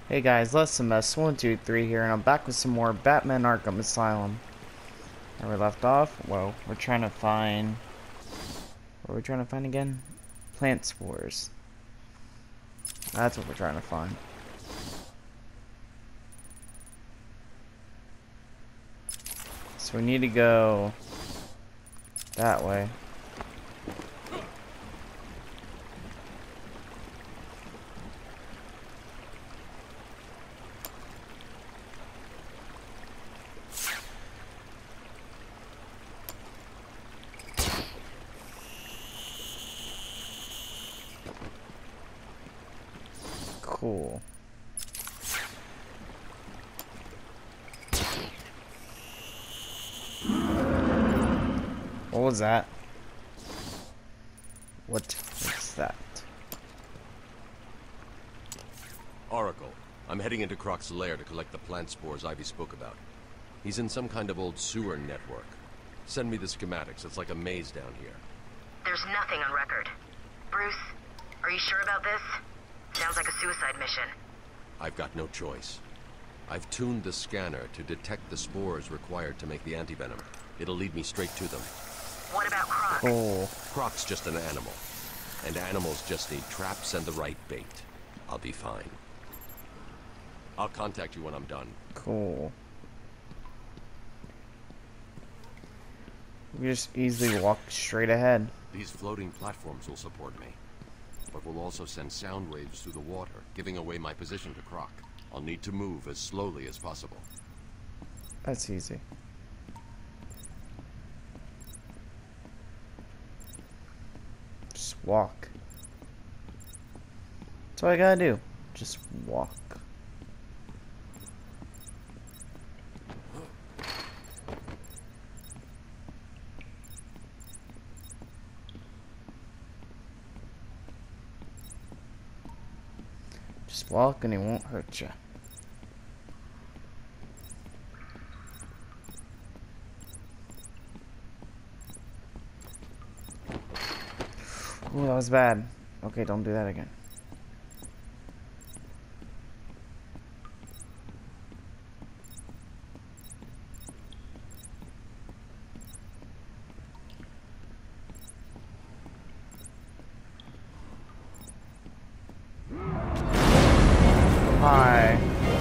Hey guys, Less a Mess 123 here, and I'm back with some more Batman Arkham Asylum. Where we left off, well, we're trying to find... What are we trying to find again? Plant spores. That's what we're trying to find. So we need to go that way. Cool. What was that? What's that? Oracle, I'm heading into Croc's lair to collect the plant spores Ivy spoke about. He's in some kind of old sewer network. Send me the schematics. It's like a maze down here. There's nothing on record. Bruce, are you sure about this? Sounds like a suicide mission. I've got no choice. I've tuned the scanner to detect the spores required to make the antivenom. It'll lead me straight to them. What about Croc? Cool. Croc's just an animal. And animals just need traps and the right bait. I'll be fine. I'll contact you when I'm done. Cool. We just easily walk straight ahead. These floating platforms will support me, but will also send sound waves through the water, giving away my position to Croc. I'll need to move as slowly as possible. That's easy. Just walk. That's all I gotta do. Just walk. Just walk and it won't hurt you. Ooh, that was bad. Okay, don't do that again. Hi.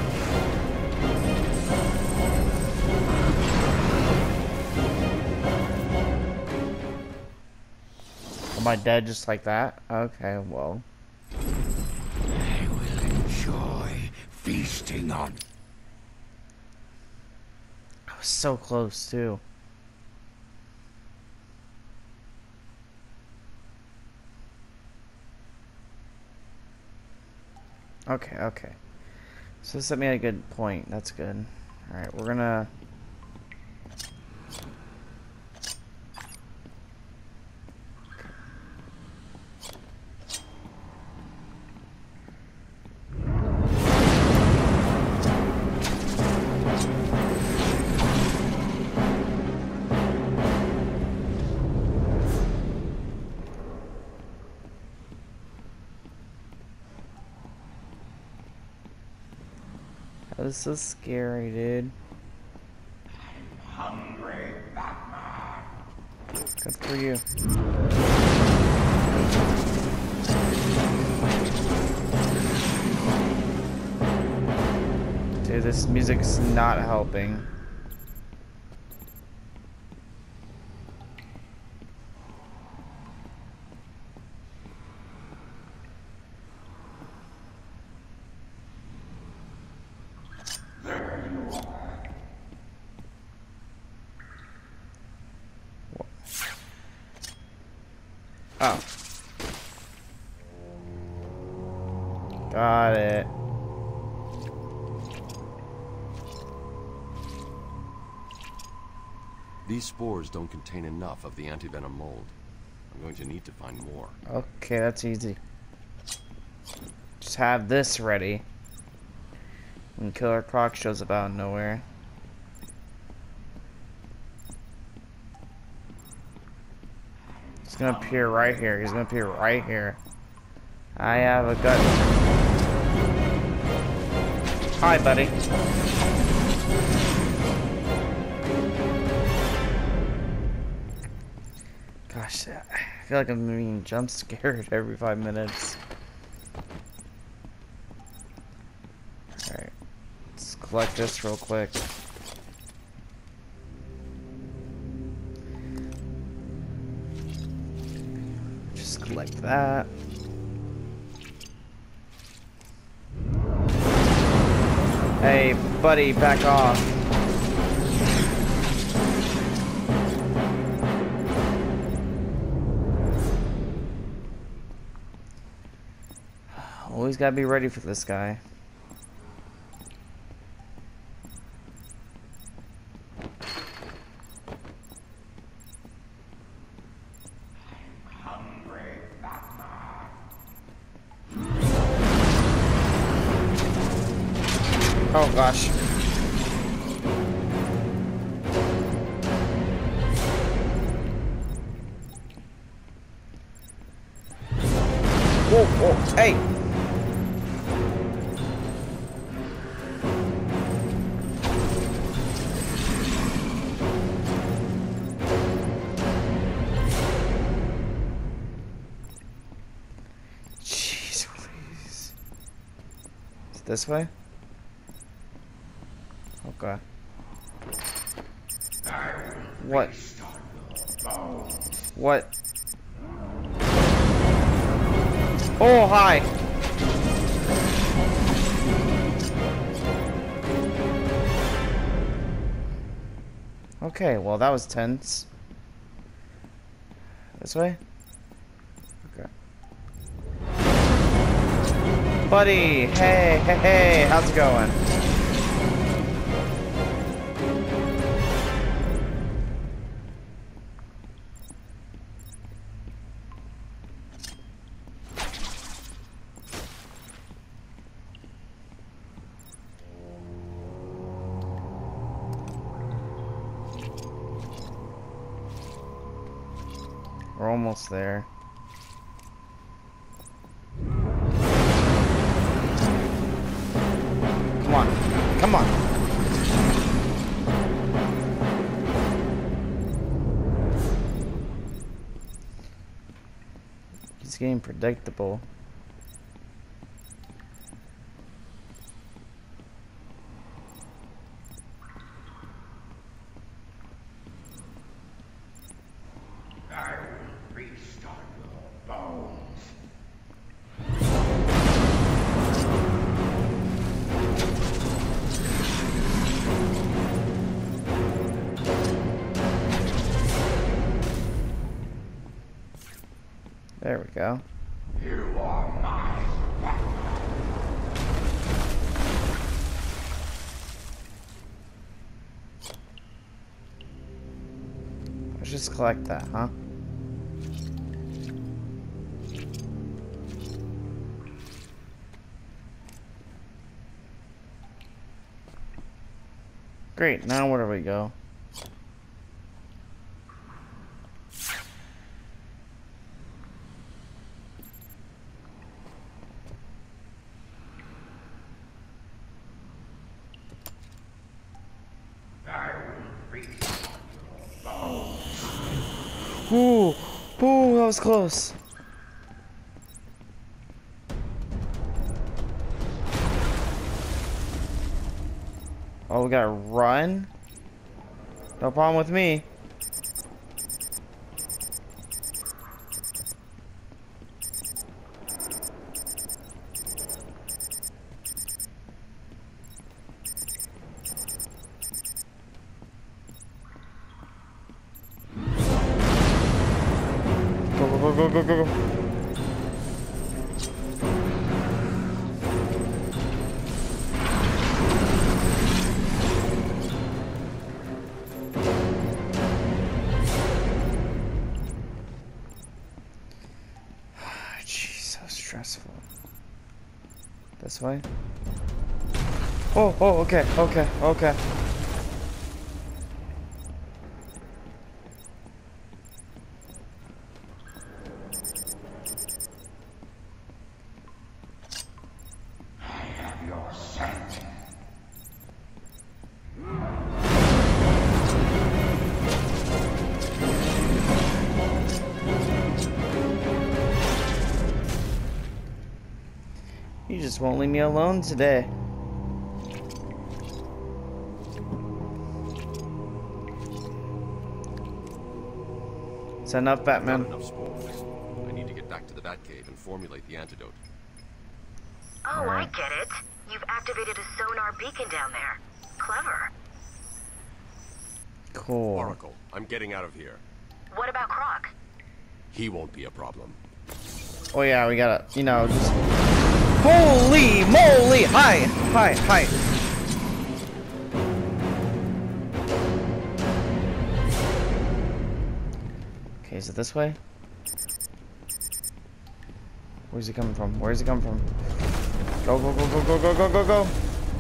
Am I dead just like that? Okay, well. I will enjoy feasting on. I was so close, too. Okay. So this set me at a good point. That's good. Alright, we're gonna... This is scary, dude. Hungry Batman. Good for you. Dude, this music's not helping. Oh. Got it. These spores don't contain enough of the antivenom mold. I'm going to need to find more. Okay, that's easy. Just have this ready when Killer Croc shows up out of nowhere. He's gonna appear right here. He's gonna appear right here. I have a gut. Hi, buddy. Gosh, I feel like I'm being jump scared every 5 minutes. Alright. Let's collect this real quick. Just collect that. Hey, buddy, back off. Always gotta be ready for this guy. Oh gosh. Whoa, whoa, hey! Jeez, please. Is it this way? Okay. What? What? Oh, hi! Okay, well that was tense. This way? Okay. Buddy! Hey, hey, hey! How's it going? We're almost there. Come on. Come on. It's getting predictable. There we go. You are mine. Let's just collect that, huh? Great, now where do we go? Ooh, ooh, that was close. Oh, we gotta run? No problem with me. Go, go, go, go, go. Jeez, so stressful. This way? Oh, oh, okay, okay, okay. I have your scent. just won't leave me alone today. Is that enough, Batman? Not enough spores. I need to get back to the Batcave and formulate the antidote. Oh, I get it. You've activated a sonar beacon down there. Clever. Cool. Oracle, I'm getting out of here. What about Croc? He won't be a problem. Oh yeah, we gotta, you know, just... Holy moly! Hi! Hi, hi! Okay, is it this way? Where's he coming from? Where's he coming from? Go, go, go, go, go, go, go, go, go!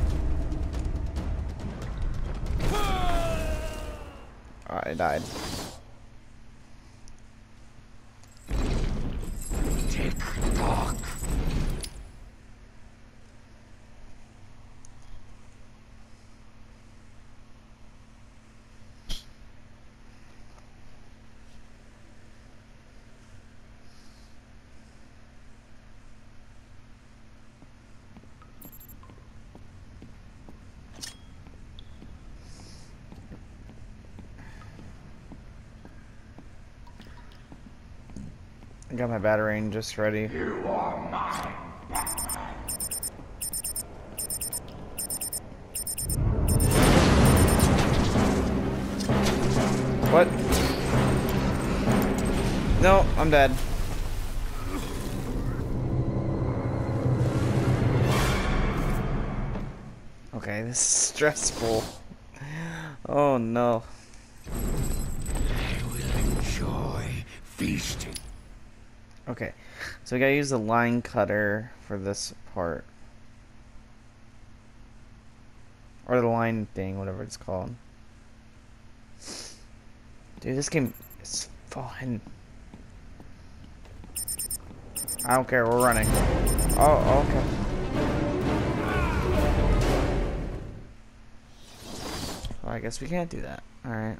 Alright, I died. Tick-tock. I got my batarang just ready. You are mine, Batman. What? No, I'm dead. Okay, this is stressful. Oh no. I will enjoy feasting. Okay, so we gotta use the line cutter for this part. Or the line thing, whatever it's called. Dude, this game is fun. I don't care, we're running. Oh, okay. Well, I guess we can't do that. Alright.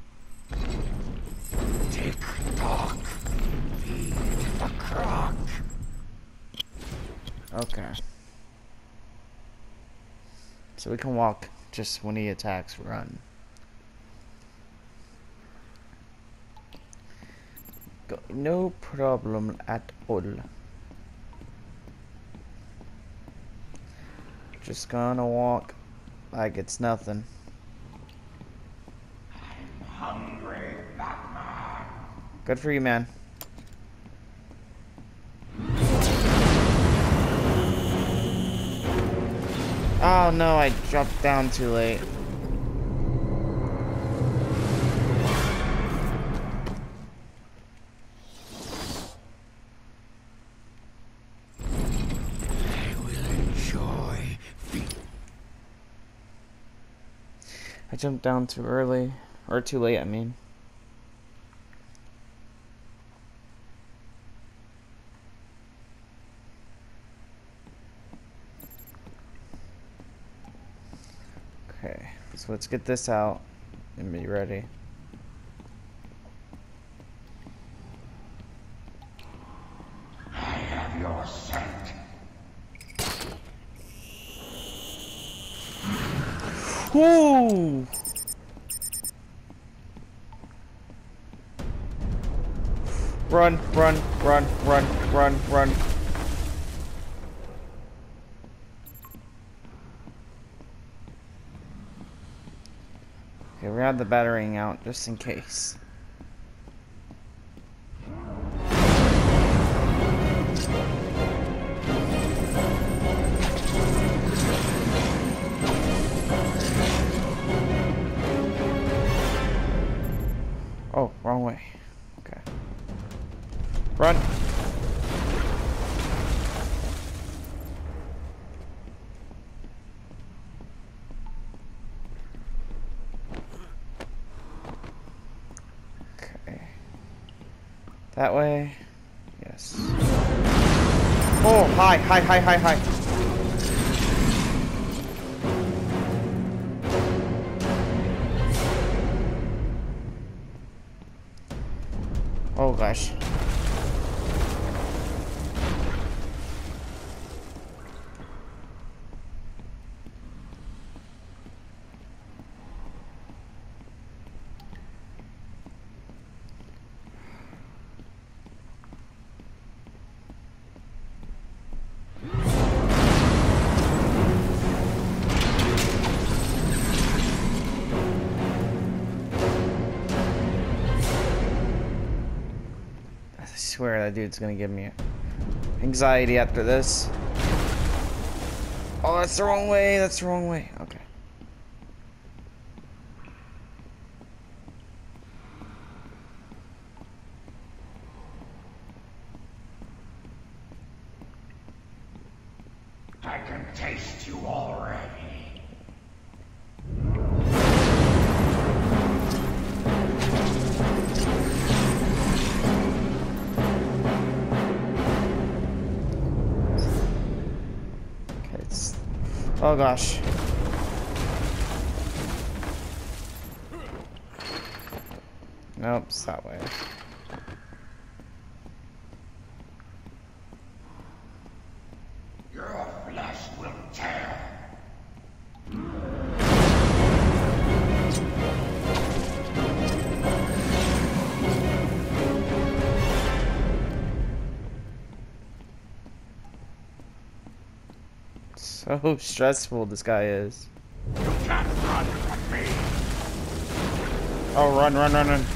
Tick-tock. Feed the Croc. Okay. So we can walk just when he attacks, run. No problem at all. Just gonna walk like it's nothing. I'm hungry, Batman. Good for you, man. Oh no, I dropped down too late. I will enjoy feasting. I jumped down too early. Or too late, I mean. Okay, so let's get this out and be ready. I have your scent. Whoo! Run, run, run, run, run, run. Okay, we have the batarang out just in case. Oh, wrong way. Okay. Run. Okay. That way. Yes. Oh, hi, hi, hi, hi, hi. Oh gosh. swear that dude's gonna give me anxiety after this. Oh, that's the wrong way. That's the wrong way. Okay. I can taste you already. Okay, it's... Oh gosh. Nope, it's that way. Your flesh will tear. So stressful this guy is. You can't run from me. Oh, run, run, run, run.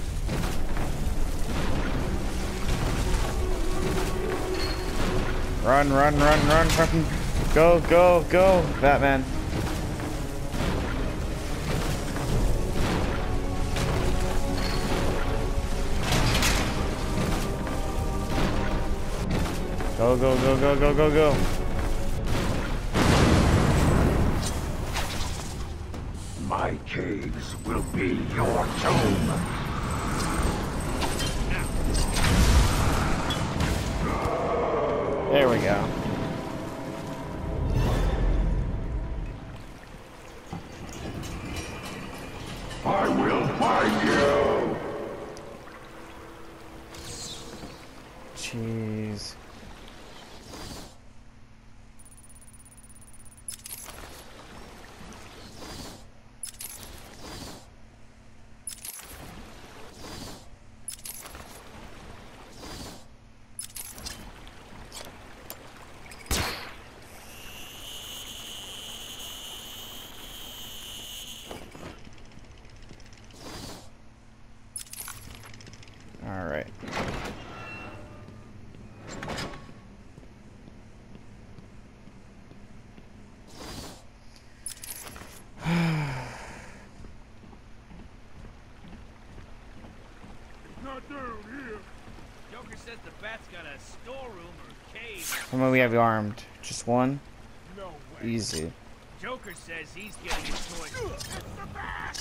Run, run, run, run, run. Go, go, go, Batman. Go, go, go, go, go, go, go. My caves will be your tomb. There we go. I will find you. Jeez. All right. Not down here. Joker says the bat's got a storeroom or cave. How many we have you armed? Just one? No way. Easy. Joker says he's getting his toys. It's the bat!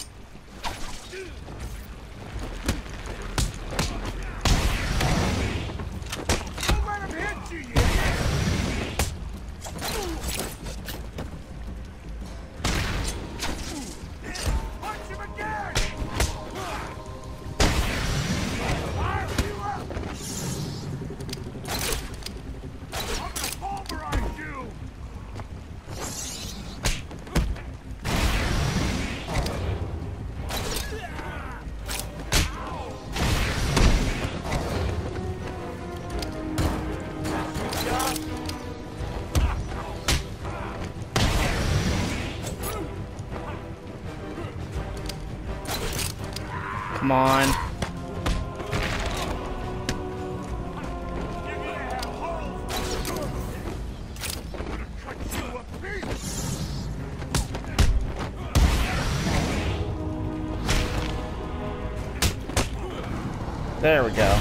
Don't let him hit you, you idiot! Punch him again! Fire you up! I'm gonna pulverize you! Come on. There we go.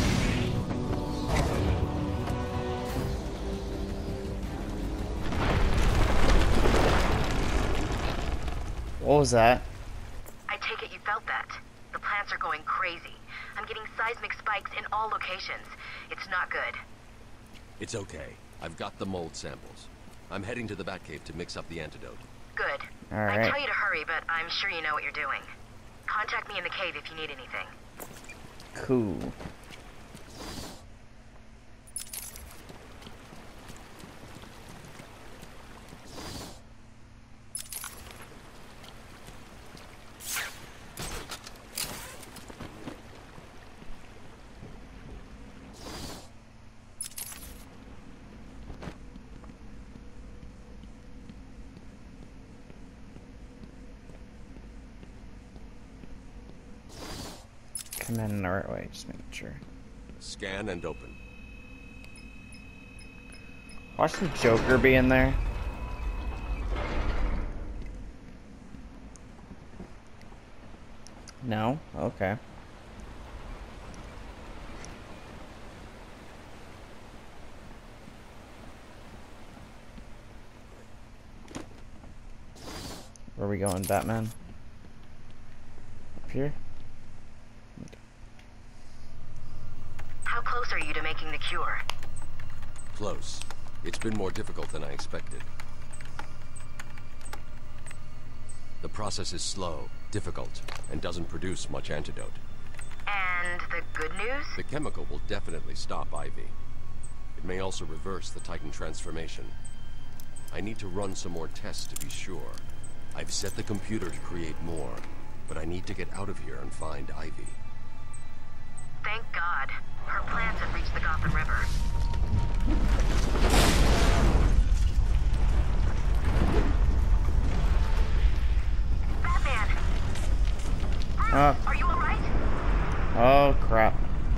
What was that? I take it you felt that. The plants are going crazy. I'm getting seismic spikes in all locations. It's not good. It's okay. I've got the mold samples. I'm heading to the Batcave to mix up the antidote. Good. All I right. tell you to hurry, but I'm sure you know what you're doing. Contact me in the cave if you need anything. Cool. Come in the right way, just making sure. Scan and open. Watch the Joker be in there. No? Okay. Where are we going, Batman? Up here? How close are you to making the cure? Close. It's been more difficult than I expected. The process is slow, difficult, and doesn't produce much antidote. And the good news? The chemical will definitely stop Ivy. It may also reverse the Titan transformation. I need to run some more tests to be sure. I've set the computer to create more, but I need to get out of here and find Ivy. Thank God. Her plans have reached the Gotham River. Batman! Bruce, are you alright? Oh, crap.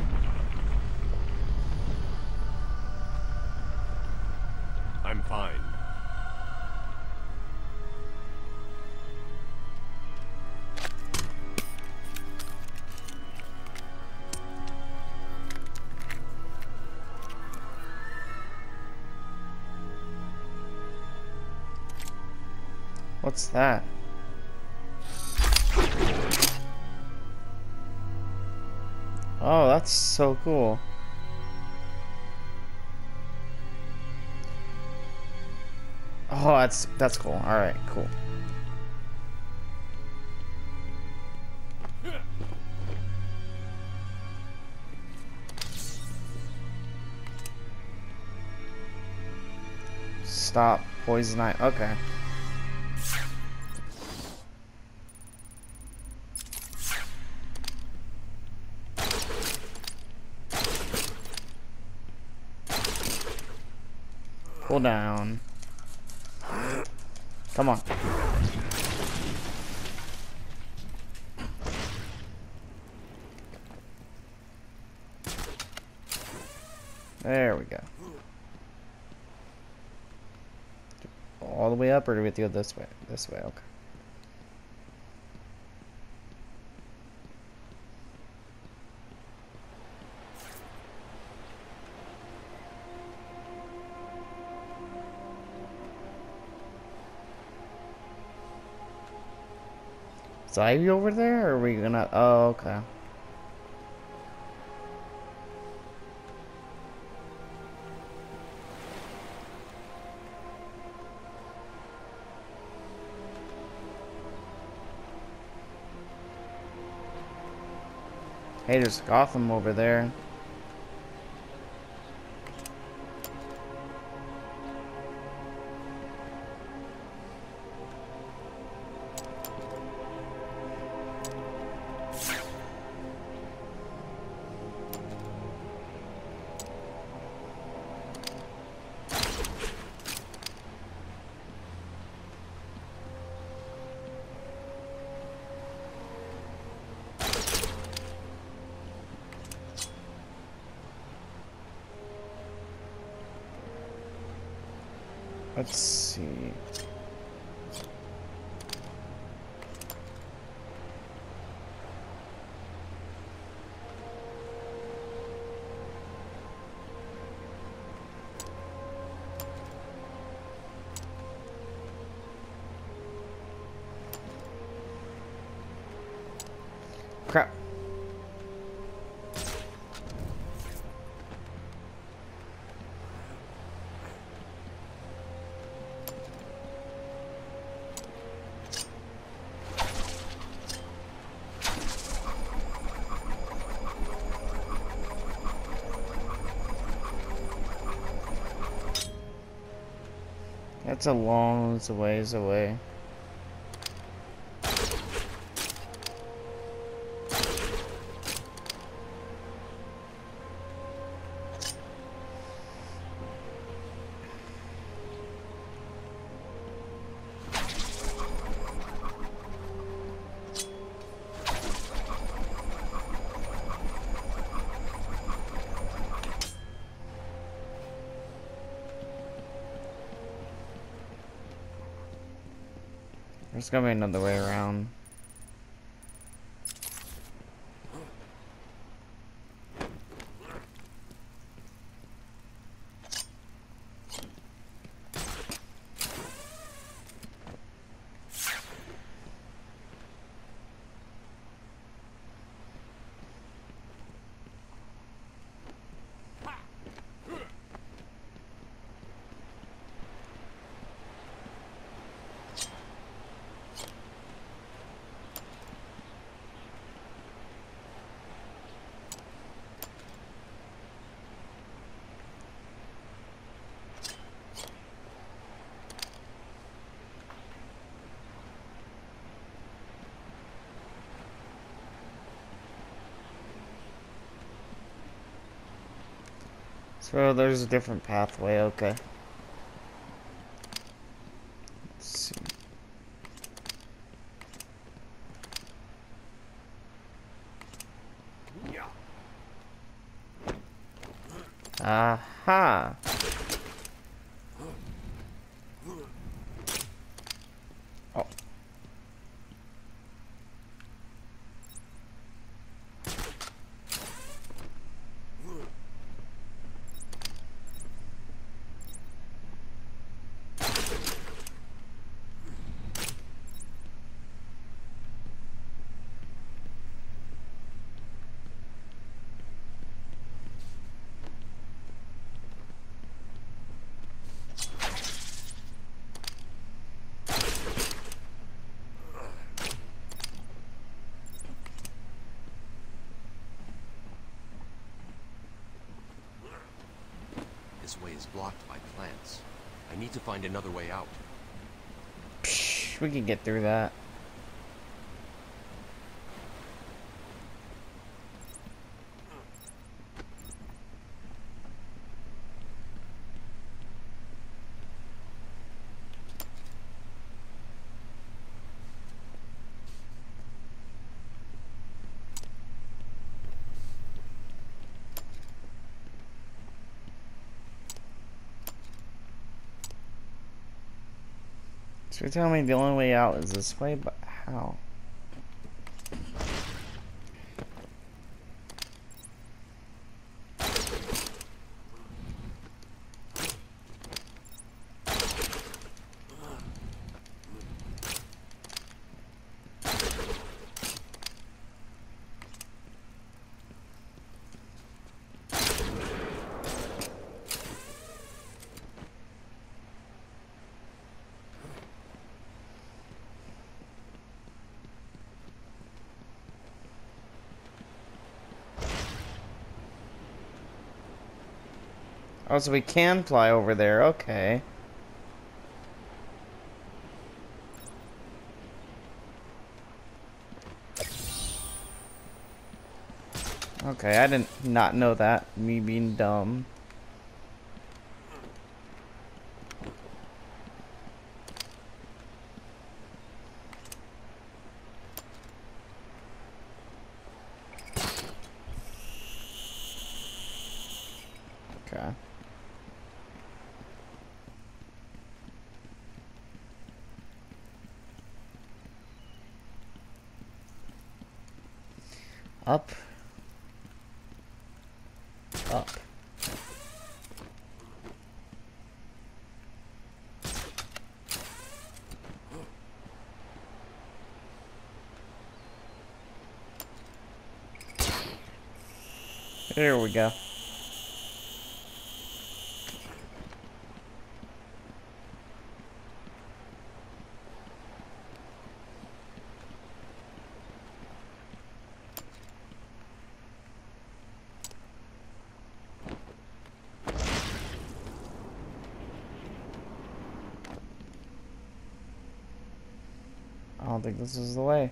I'm fine. What's that? Oh, that's so cool. Oh, that's cool. All right, cool. Stop poison eye. Okay. Cool down. Come on. There we go. All the way up, or do we have to go this way? This way, okay. Is Ivy over there, or are we gonna... Oh, okay. Hey, there's Gotham over there. Let's see. Crap. That's a long ways away. There's gonna be another way around. So there's a different pathway, okay. Let's see. Aha! Oh. This way is blocked by plants. I need to find another way out. Psh, we can get through that. So you're telling me the only way out is this way, but how? Oh, so we can fly over there, okay. Okay, I didn't not know that. Me being dumb. Okay. Up. Up. There we go. I don't think this is the way.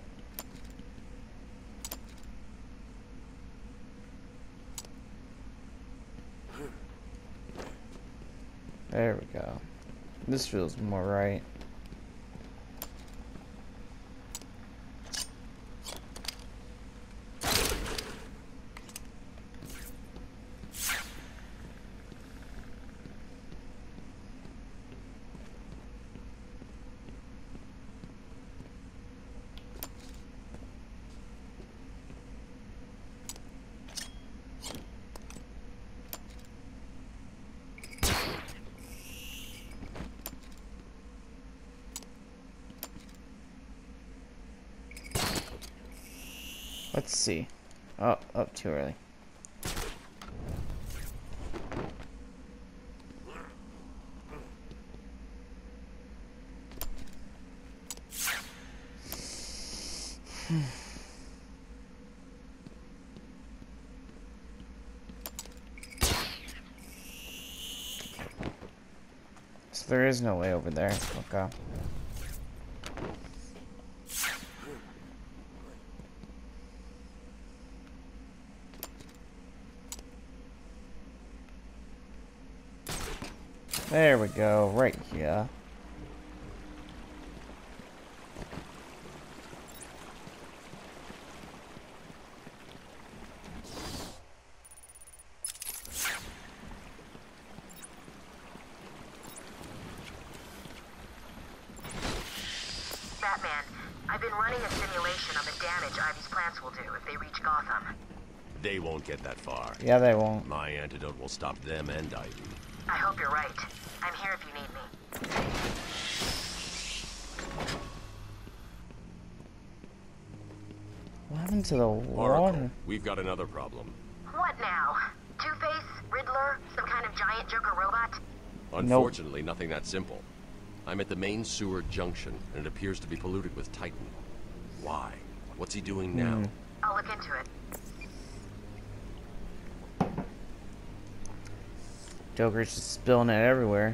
There we go. This feels more right. Let's see. Oh, up too early. So there is no way over there. Okay. There we go, right here. Batman, I've been running a simulation on the damage Ivy's plants will do if they reach Gotham. They won't get that far. Yeah, they won't. My antidote will stop them and Ivy. I hope you're right. I'm here if you need me. What happened to the Oracle, water? we've got another problem. What now? Two-Face? Riddler? Some kind of giant Joker robot? Unfortunately, nothing that simple. I'm at the main sewer junction, and it appears to be polluted with Titan. Why? What's he doing now? I'll look into it. Joker's just spilling it everywhere.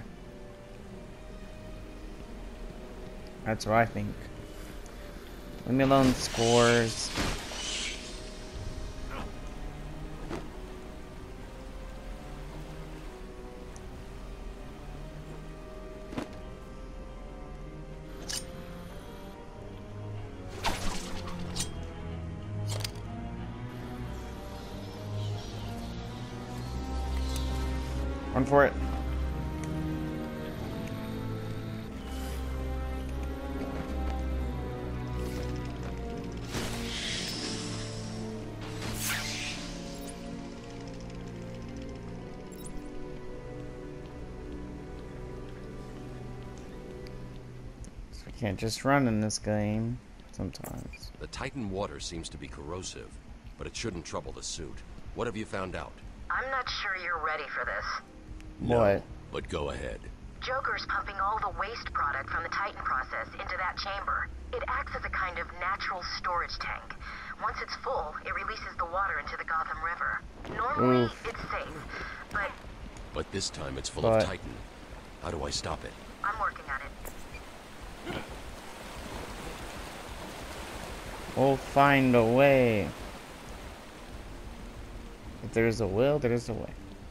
That's what I think. Leave me alone, scores. Run for it. So we can't just run in this game sometimes. The Titan water seems to be corrosive, but it shouldn't trouble the suit. What have you found out? I'm not sure you're ready for this. No, What? but go ahead. Joker's pumping all the waste product from the Titan process into that chamber. It acts as a kind of natural storage tank. Once it's full, it releases the water into the Gotham River. Normally, it's safe, but But this time it's full But- of Titan. How do I stop it? I'm working on it. We'll find a way. If there's a will, there's a way.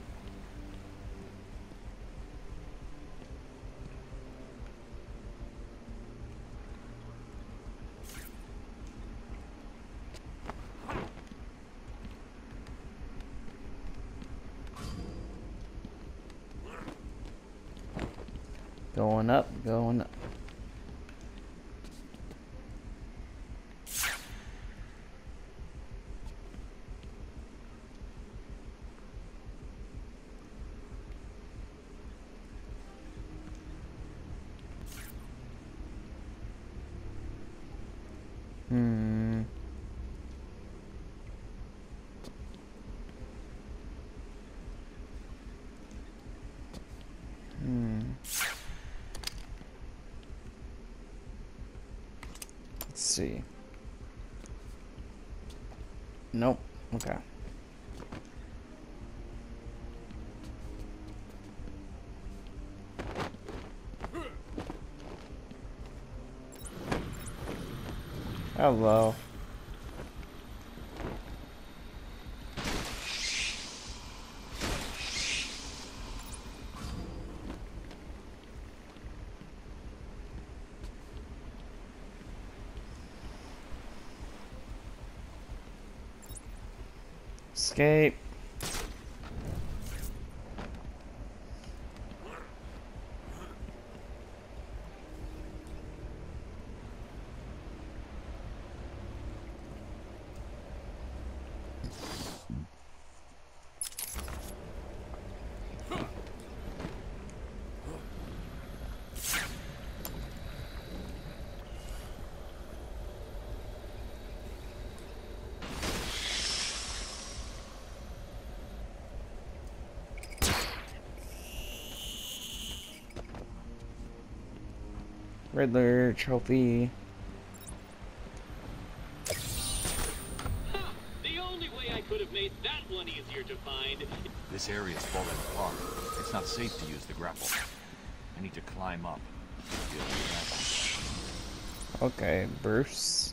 Going up, going up. Hmm. Let's see. Nope. Okay. Hello. Escape. Riddler trophy. The only way I could have made that one easier to find. This area is falling apart. It's not safe to use the grapple. I need to climb up. Okay, Bruce.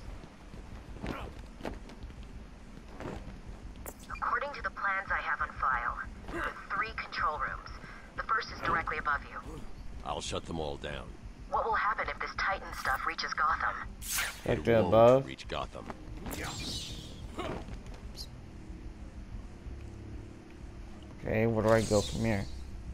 According to the plans I have on file, there are 3 control rooms. The first is directly above you. I'll shut them all down. What will happen if this Titan stuff reaches Gotham? Back to It won't above. reach Gotham. Okay, where do I go from here?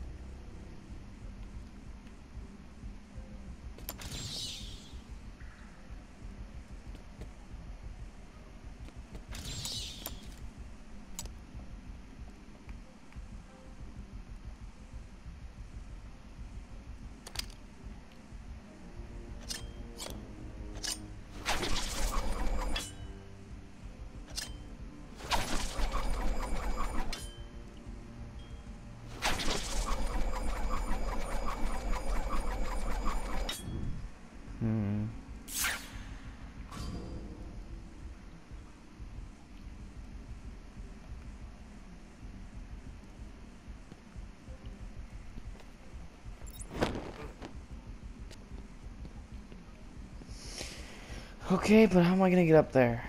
Okay, but how am I gonna get up there?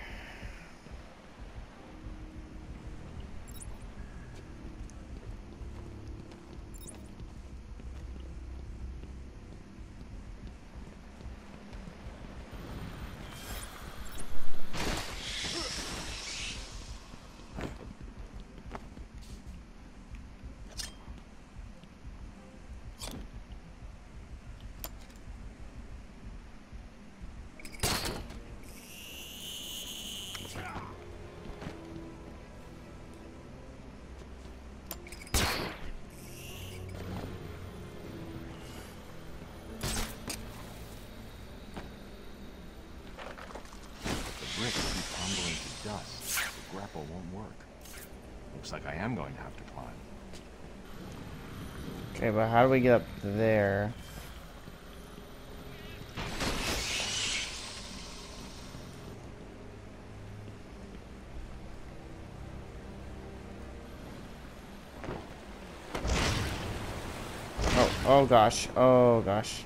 Bricks keep tumbling to dust. The grapple won't work. Looks like I am going to have to climb. Okay, but how do we get up there? Oh gosh, oh gosh.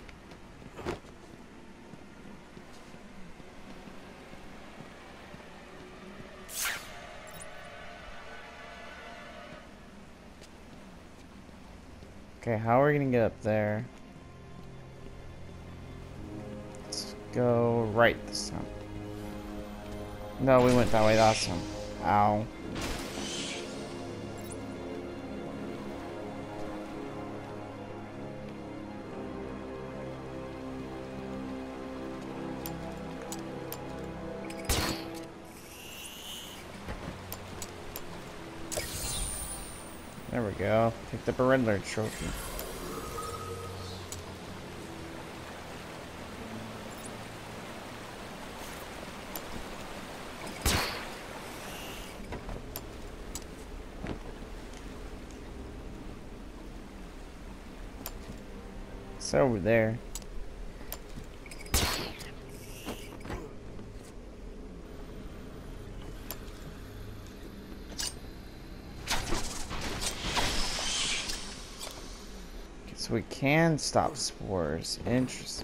Okay, how are we gonna get up there? Let's go right this time. No, we went that way last time. Ow. There we go. Picked up a Riddler trophy. It's over there. So we can stop spores. Interesting.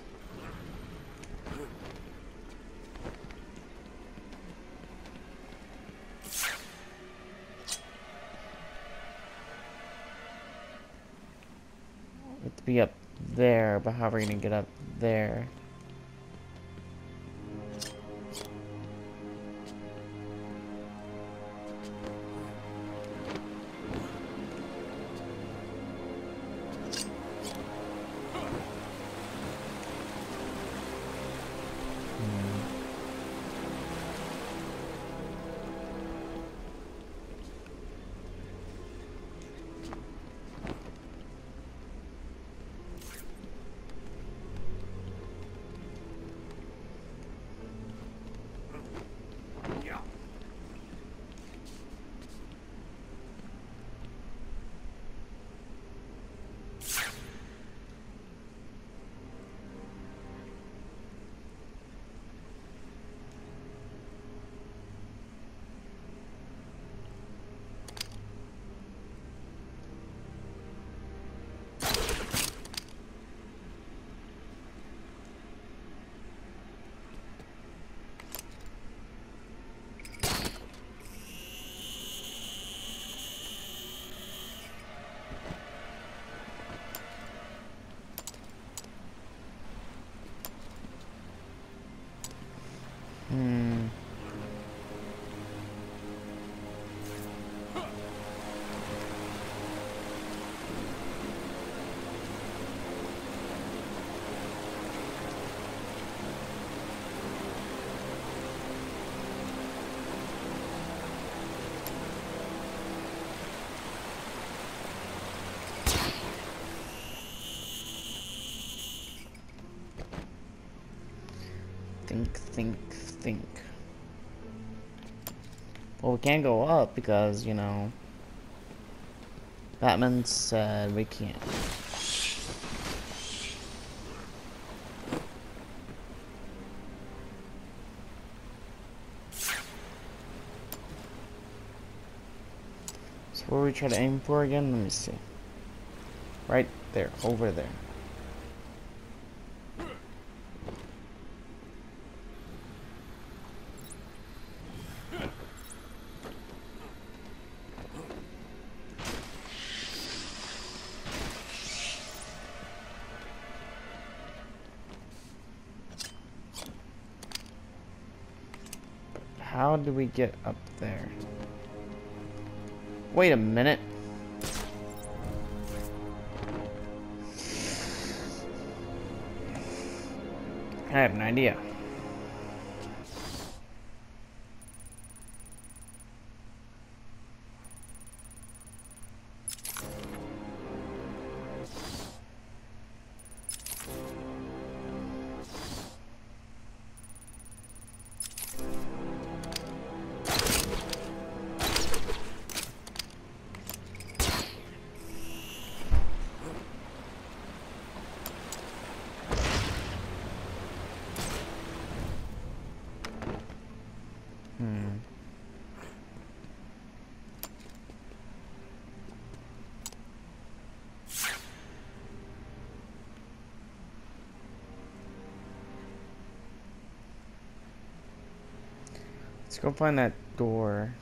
We have to be up there, but how are we gonna get up there? Think. Well, we can't go up because, you know, Batman said we can't. So where we try to aim for again? Let me see. Right there, over there. How do we get up there? Wait a minute. I have an idea. Let's go find that door.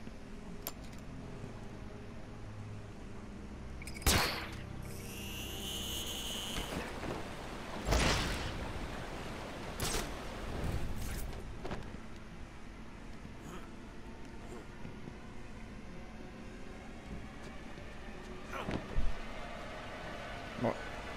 What?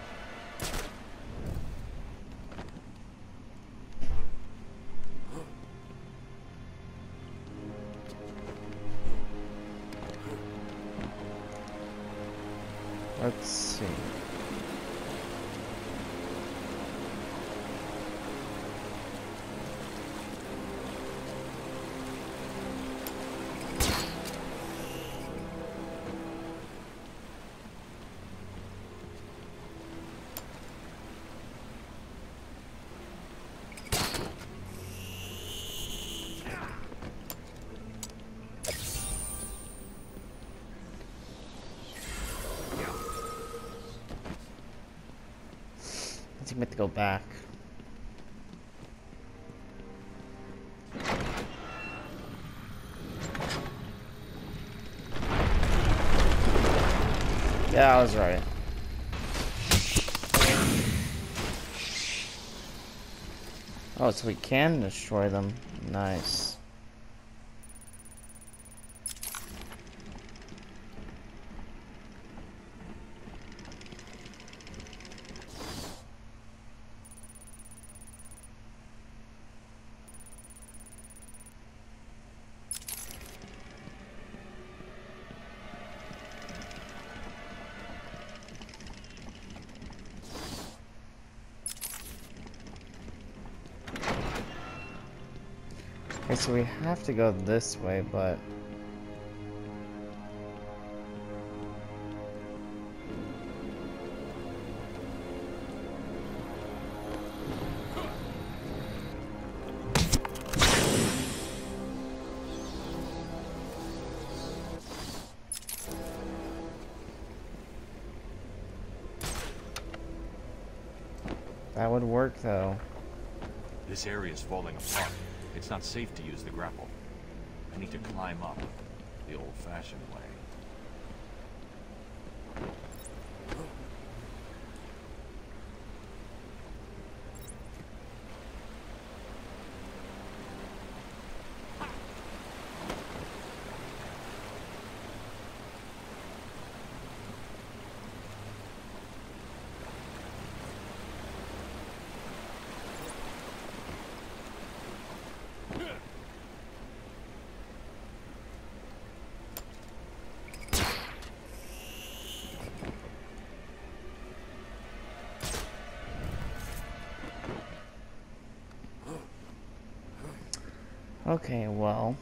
Let's see. I think we have to go back. Yeah, I was right. Oh, so we can destroy them. Nice. Okay, so we have to go this way, but... that would work, though. This area is falling apart. It's not safe to use the grapple. I need to climb up the old-fashioned way. Okay, well.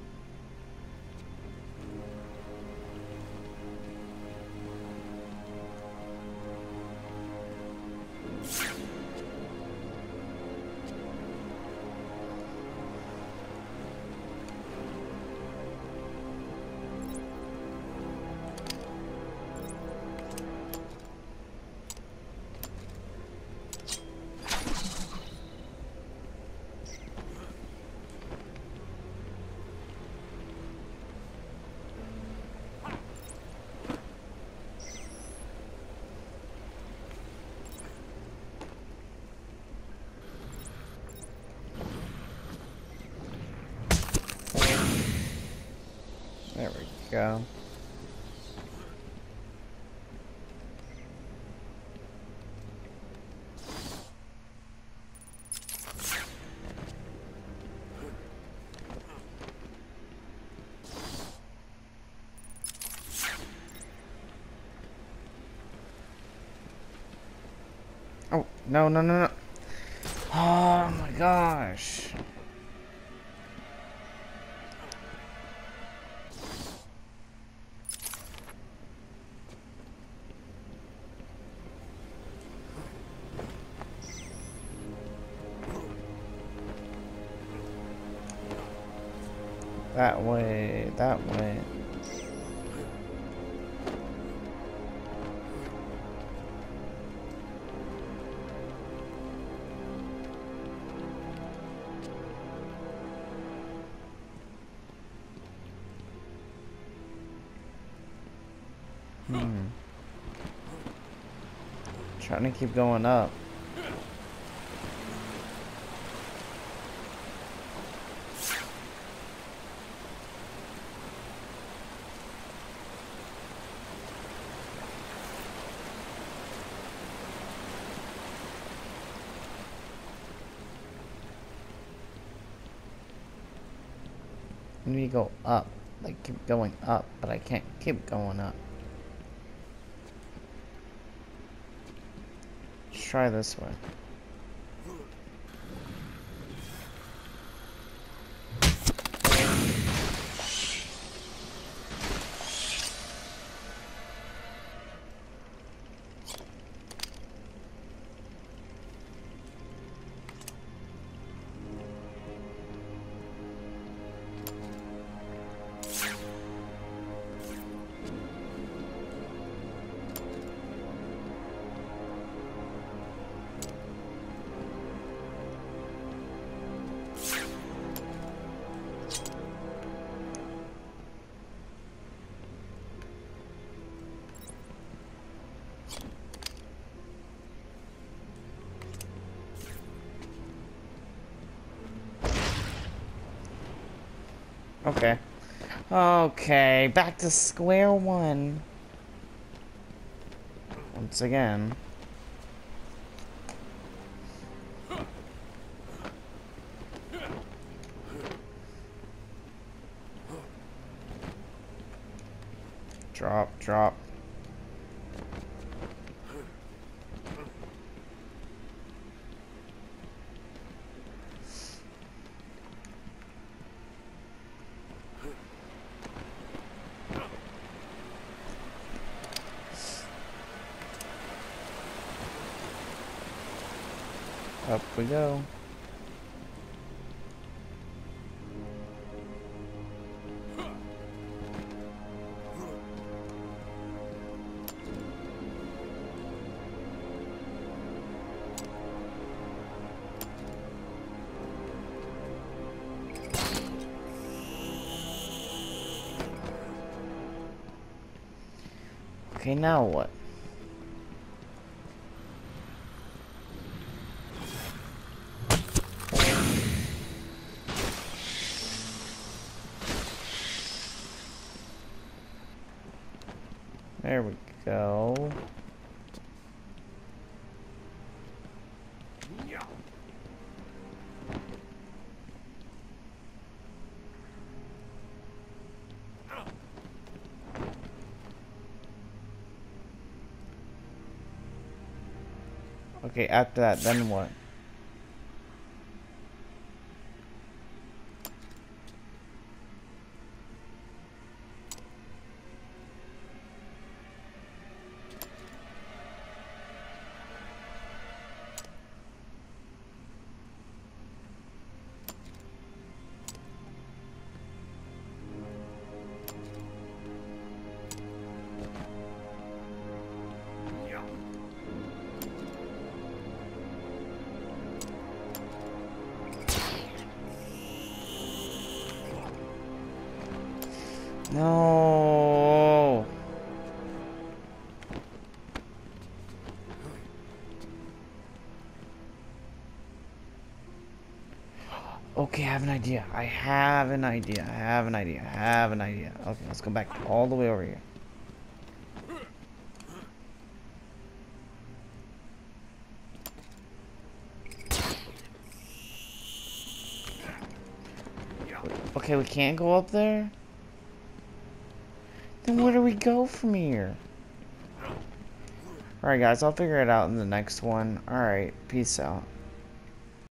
There we go. Oh, no, no, no, no. Oh my gosh. That way, that way. Trying to keep going up. I need to go up. Like, keep going up, but I can't keep going up. Let's try this way. Okay. Okay, back to square one. Once again. Drop, drop. Up we go. Okay, now what? There we go. Okay, after that, then what? No. Okay, I have an idea. I have an idea. I have an idea. I have an idea. Okay, let's go back all the way over here. Okay, we can't go up there? Then where do we go from here? Alright guys, I'll figure it out in the next one. Alright, peace out.